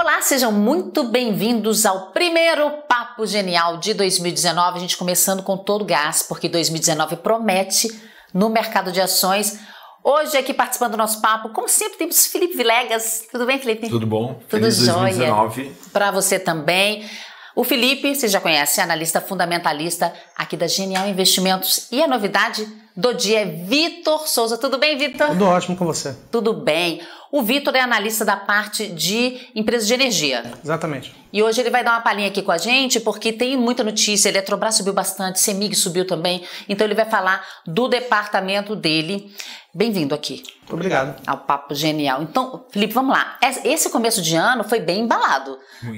Olá, sejam muito bem-vindos ao primeiro Papo Genial de 2019, a gente começando com todo gás, porque 2019 promete no mercado de ações. Hoje aqui participando do nosso papo, como sempre, temos Felipe Vilegas. Tudo bem, Felipe? Tudo bom. Tudo jóia. 2019. Para você também. O Felipe, você já conhece, analista fundamentalista aqui da Genial Investimentos. E a novidade do dia é Vitor Souza. Tudo bem, Vitor? Tudo ótimo com você. Tudo bem. O Vitor é analista da parte de empresas de energia. Exatamente. E hoje ele vai dar uma palhinha aqui com a gente, porque tem muita notícia. Eletrobras subiu bastante, CEMIG subiu também. Então ele vai falar do departamento dele. Bem-vindo aqui. Muito obrigado. Ao Papo Genial. Então, Felipe, vamos lá. Esse começo de ano foi bem embalado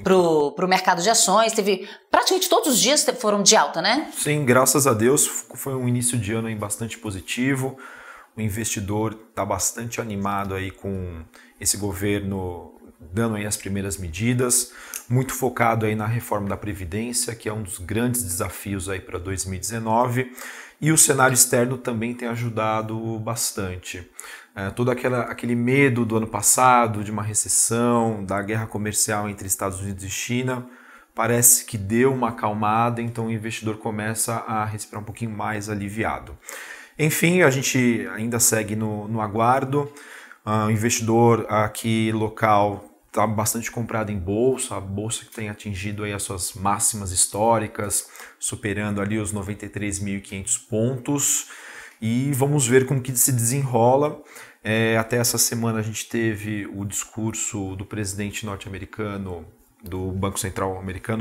pro mercado de ações. Teve praticamente todos os dias foram de alta, né? Sim, graças a Deus. Foi um início de ano aí bastante positivo. O investidor está bastante animado aí com esse governo dando aí as primeiras medidas, muito focado aí na reforma da Previdência, que é um dos grandes desafios aí para 2019, e o cenário externo também tem ajudado bastante. Todo aquele medo do ano passado, de uma recessão, da guerra comercial entre Estados Unidos e China, parece que deu uma acalmada, então o investidor começa a respirar um pouquinho mais aliviado. Enfim, a gente ainda segue no aguardo. O investidor aqui local está bastante comprado em bolsa, a bolsa que tem atingido aí as suas máximas históricas, superando ali os 93.500 pontos. E vamos ver como que se desenrola. Até essa semana a gente teve o discurso do presidente norte-americano, do Banco Central americano,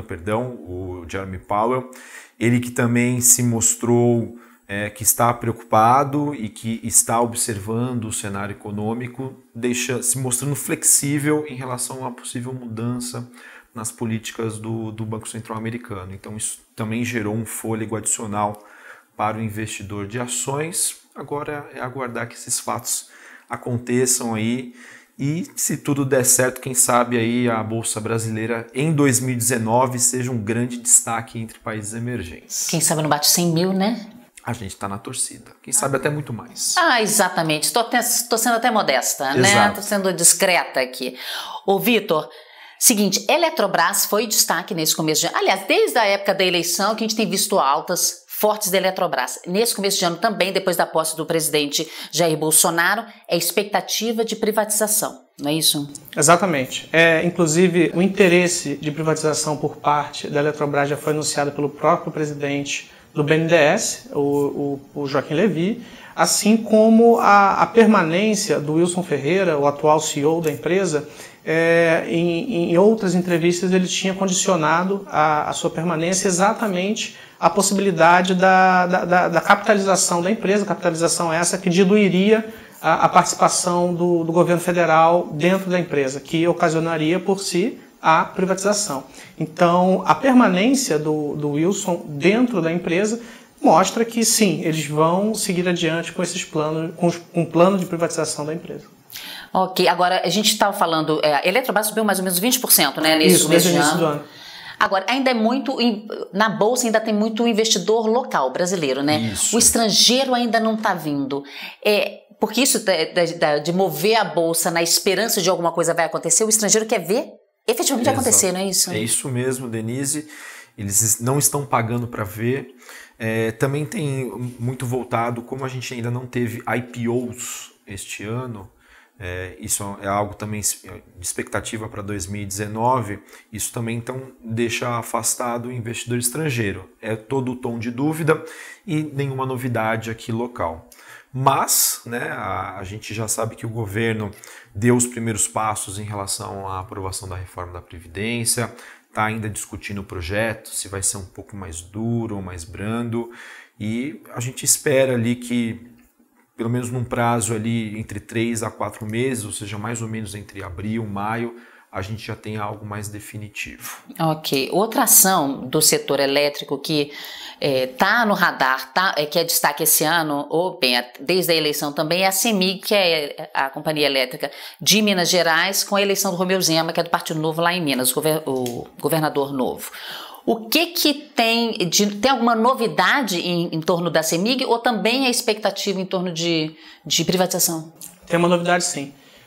o Jeremy Powell. Ele que também se mostrou que está preocupado e que está observando o cenário econômico, se mostrando flexível em relação a possível mudança nas políticas do Banco Central americano. Então isso também gerou um fôlego adicional para o investidor de ações. Agora é aguardar que esses fatos aconteçam aí e, se tudo der certo, quem sabe aí a Bolsa Brasileira em 2019 seja um grande destaque entre países emergentes. Quem sabe não bate 100 mil, né? A gente está na torcida. Quem sabe até muito mais. Exatamente. Estou sendo até modesta, Exato. né? Estou sendo discreta aqui. Ô, Vitor, seguinte, Eletrobras foi destaque nesse começo de ano. Aliás, desde a época da eleição que a gente tem visto altas fortes da Eletrobras. Nesse começo de ano também, depois da posse do presidente Jair Bolsonaro, é expectativa de privatização, não é isso? Exatamente. Inclusive, o interesse de privatização por parte da Eletrobras já foi anunciado pelo próprio presidente do BNDES, o Joaquim Levy, assim como a permanência do Wilson Ferreira, o atual CEO da empresa. Em outras entrevistas ele tinha condicionado a sua permanência exatamente à possibilidade da capitalização da empresa, capitalização essa que diluiria a participação do governo federal dentro da empresa, que ocasionaria por si a privatização. Então, a permanência do Wilson dentro da empresa mostra que sim, eles vão seguir adiante com esses planos, com um plano de privatização da empresa. Ok, agora a gente estava falando, a Eletrobras subiu mais ou menos 20%, né, nesse começo de início do ano. Agora, ainda é muito, na Bolsa ainda tem muito investidor local, brasileiro, né? Isso. O estrangeiro ainda não está vindo. Porque isso de mover a Bolsa na esperança de alguma coisa vai acontecer, o estrangeiro quer ver efetivamente acontecer, não é isso? É isso mesmo, Denise. Eles não estão pagando para ver. Também tem muito voltado, como a gente ainda não teve IPOs este ano, isso é algo também de expectativa para 2019, isso também então deixa afastado o investidor estrangeiro. É todo o tom de dúvida e nenhuma novidade aqui local. Mas a gente já sabe que o governo deu os primeiros passos em relação à aprovação da reforma da Previdência, está ainda discutindo o projeto, se vai ser um pouco mais duro ou mais brando, e a gente espera ali que, pelo menos num prazo ali entre 3 a 4 meses, ou seja, mais ou menos entre abril e maio, a gente já tem algo mais definitivo. Ok. Outra ação do setor elétrico que está no radar, que é destaque esse ano, ou bem, desde a eleição também, é a CEMIG, que é a companhia elétrica de Minas Gerais, com a eleição do Romeu Zema, que é do Partido Novo lá em Minas, o governador novo. O que tem alguma novidade em torno da CEMIG ou também a expectativa em torno de privatização? Tem uma novidade sim.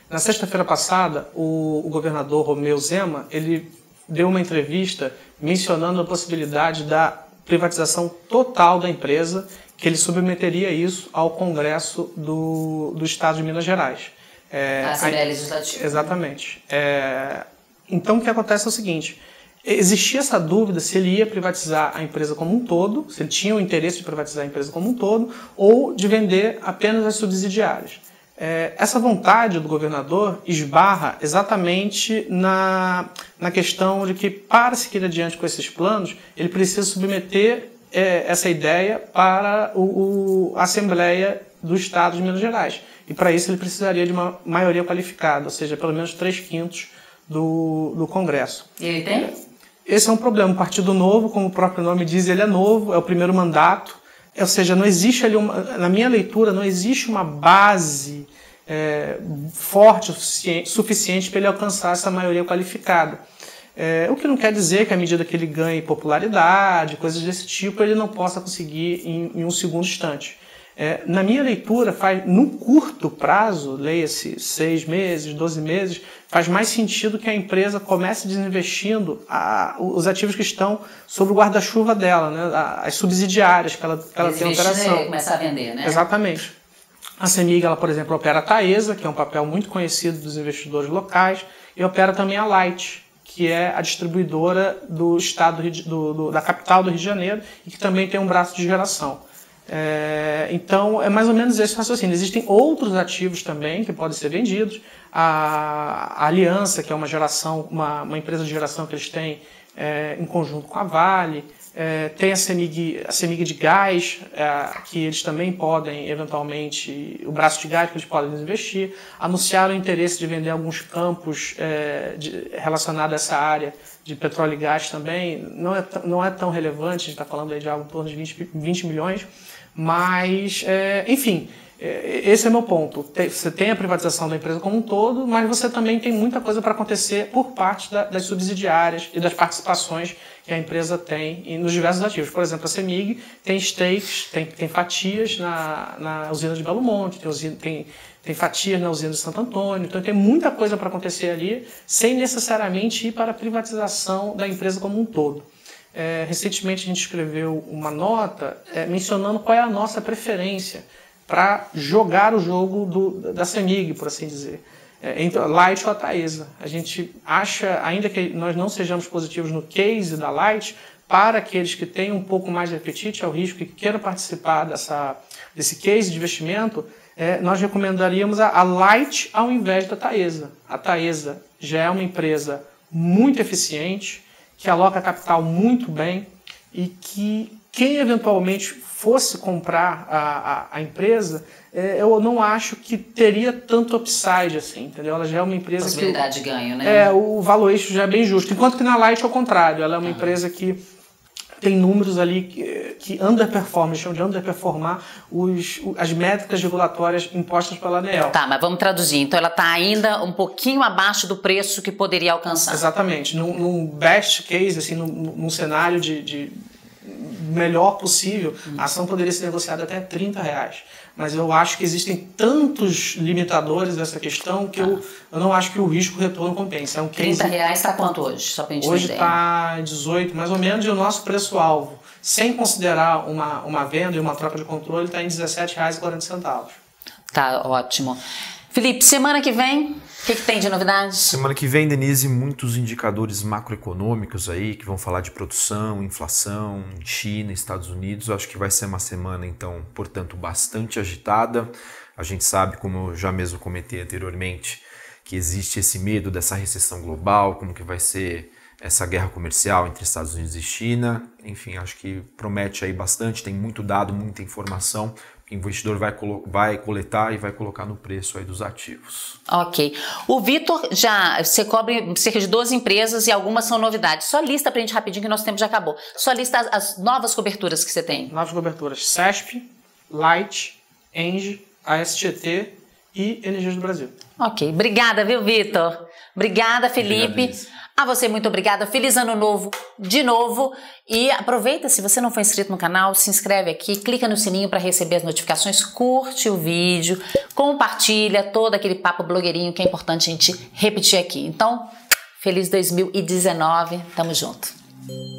Na sexta-feira passada, o governador Romeu Zema, ele deu uma entrevista mencionando a possibilidade da privatização total da empresa, que ele submeteria isso ao Congresso do Estado de Minas Gerais. A Assembleia Legislativa. Exatamente. Então, o que acontece é o seguinte, existia essa dúvida se ele ia privatizar a empresa como um todo, se ele tinha o interesse de privatizar a empresa como um todo, ou de vender apenas as subsidiárias. Essa vontade do governador esbarra exatamente na questão de que, para seguir adiante com esses planos, ele precisa submeter essa ideia para a Assembleia do Estado de Minas Gerais. E, para isso, ele precisaria de uma maioria qualificada, ou seja, pelo menos 3/5 do Congresso. E ele tem? Esse é um problema. O Partido Novo, como o próprio nome diz, ele é novo, é o primeiro mandato. Ou seja, não existe ali na minha leitura, não existe uma base forte o suficiente para ele alcançar essa maioria qualificada. O que não quer dizer que à medida que ele ganhe popularidade, coisas desse tipo, ele não possa conseguir em um segundo instante. Na minha leitura, num curto prazo, leia-se 6 meses, 12 meses, faz mais sentido que a empresa comece desinvestindo os ativos que estão sob o guarda-chuva dela, né? As subsidiárias que ela tem em operação. Começar a vender, né? Exatamente. A CEMIG, ela, por exemplo, opera a Taesa, que é um papel muito conhecido dos investidores locais, e opera também a Light, que é a distribuidora do estado da capital do Rio de Janeiro e que também tem um braço de geração. Então, é mais ou menos esse raciocínio. Existem outros ativos também que podem ser vendidos. A Aliança, que é uma empresa de geração que eles têm em conjunto com a Vale. Tem a CEMIG de gás, que eles também podem, eventualmente, o braço de gás que eles podem investir. Anunciaram o interesse de vender alguns campos relacionados a essa área de petróleo e gás também. Não é tão relevante, a gente está falando aí de algo em torno de 20 milhões, mas, enfim, esse é meu ponto. Você tem a privatização da empresa como um todo, mas você também tem muita coisa para acontecer por parte das subsidiárias e das participações que a empresa tem nos diversos ativos. Por exemplo, a CEMIG tem stakes, tem fatias na usina de Belo Monte, tem fatias na usina de Santo Antônio, então tem muita coisa para acontecer ali, sem necessariamente ir para a privatização da empresa como um todo. Recentemente a gente escreveu uma nota mencionando qual é a nossa preferência para jogar o jogo da CEMIG, por assim dizer. Entre a Light ou a Taesa. A gente acha, ainda que nós não sejamos positivos no case da Light, para aqueles que têm um pouco mais de apetite ao risco e que queiram participar desse case de investimento, nós recomendaríamos a Light ao invés da Taesa. A Taesa já é uma empresa muito eficiente, que aloca capital muito bem e que quem eventualmente fosse comprar a empresa, eu não acho que teria tanto upside assim, entendeu? Ela já é uma empresa possibilidade de ganho, né? O valuation já é bem justo. Enquanto que na Light é o contrário, ela é uma empresa que tem números ali que underperformam, chamam de underperformar as métricas regulatórias impostas pela ANEEL. Tá, mas vamos traduzir. Então ela está ainda um pouquinho abaixo do preço que poderia alcançar. Exatamente. Num best case, assim, num cenário de melhor possível, a ação poderia ser negociada até R$30. Mas eu acho que existem tantos limitadores dessa questão que eu não acho que o risco-retorno compensa. R$30 está quanto hoje? Só pra gente hoje está 18, mais ou menos, e o nosso preço-alvo, sem considerar uma venda e uma troca de controle, está em R$17,40. Tá ótimo. Felipe, semana que vem, o que tem de novidades? Semana que vem, Denise, muitos indicadores macroeconômicos aí que vão falar de produção, inflação, China, Estados Unidos. Eu acho que vai ser uma semana, então, portanto, bastante agitada. A gente sabe, como eu já mesmo comentei anteriormente, que existe esse medo dessa recessão global, como que vai ser essa guerra comercial entre Estados Unidos e China. Enfim, acho que promete aí bastante, tem muito dado, muita informação. O investidor vai coletar e vai colocar no preço aí dos ativos. Ok. O Vitor, você cobre cerca de 12 empresas e algumas são novidades. Só lista pra gente rapidinho que nosso tempo já acabou. Só lista as novas coberturas que você tem. Novas coberturas. CESP, Light, ENGIE, ASGT e Energias do Brasil. Ok. Obrigada, viu, Vitor? Obrigada, Felipe. A você, muito obrigada. Feliz Ano Novo de novo. E aproveita, se você não for inscrito no canal, se inscreve aqui, clica no sininho para receber as notificações, curte o vídeo, compartilha todo aquele papo blogueirinho que é importante a gente repetir aqui. Então, feliz 2019, tamo junto.